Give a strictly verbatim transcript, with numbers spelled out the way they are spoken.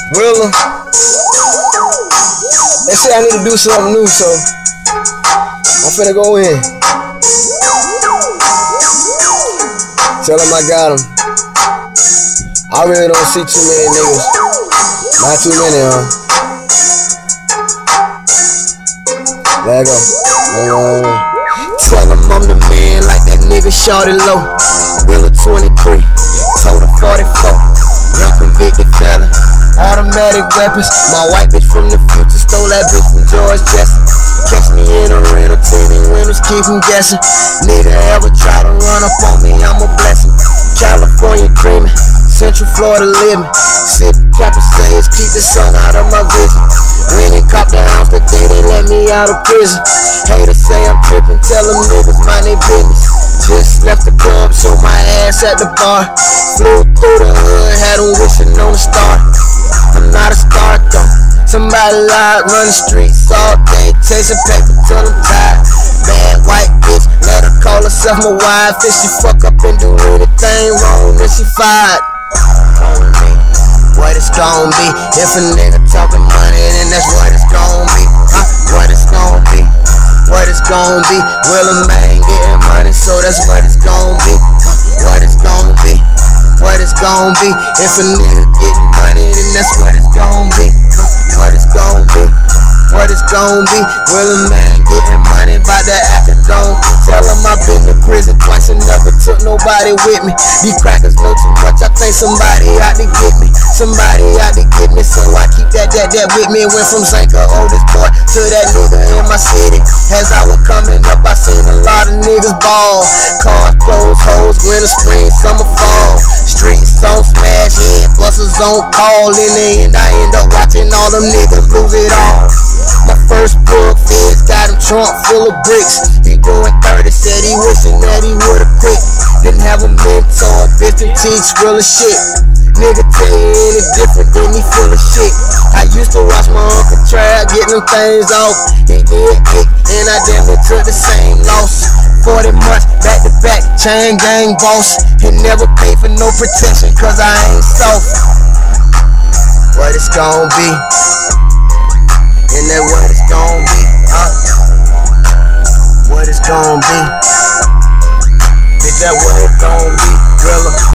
Wiluh. They say I need to do something new, so I'm finna go in. Tell them I got them. I really don't see too many niggas. Not too many, huh? There you go. Uh, Tell them I'm the man like that nigga Shorty Low. Wiluh twenty-three, told her forty-four. Young convicted fella, automatic weapons. My white bitch from the future stole that bitch from George Jesse. Catch me in a rental, ten windows, keep them guessing. Nigga ever try to run up on me, I'm a blessing. California dreaming, Central Florida living. Sip trapper sayers, keep the sun out of my vision. When they cop the house the day they let me out of prison. Haters say I'm tripping, tell them niggas mind their business. Just left the club, show my ass at the bar. Flew through the hood, had them wishing on a star. I'm not a star though. Somebody lied, run the streets all day, chasing paper till I'm tired. Bad white bitch, let her call herself my wife. If she fuck up and do anything wrong, then she fired. What it's gon' be? If a nigga talking money, then that's what it's gon' be. Huh? What it's gon' be? What it's gon' be? Wiluh man getting money, so that's what it's gon' be. What it's gon' be? What it's gon' be? If a nigga getting money, then that's what it's gon' be. What it's gon' be? What it's gon' be? Wiluh man getting money by the acadome. Tell him I've been to prison twice and never took nobody with me. These crackers know too much, I think somebody out to get me. Somebody out to get me, so I keep that, that, that with me. Went from Zanka, oldest boy, to that nigga in my city. As I was coming up, I seen a lot of niggas ball. Cars, clothes, hoes, winter, spring, summer, fall. Streets on smash, head busters on call. In the end, I end up watching all them niggas lose it all. My first book, feds got him trunk full of bricks. He doing thirty, said he wishing that he would've quit. Didn't have a mentor, bitch and teach real as shit. Nigga tell you any different, then he full of shit. I used to watch my uncle trap, getting them things off. He did it, and I damn near took the same loss. Forty months, back to back, chain gang boss. And never paid for no protection, cause I ain't soft. What it's gon' be? And that what it's gon' be, huh? What it's gon' be? Is that what it's gon' be, Wiluh?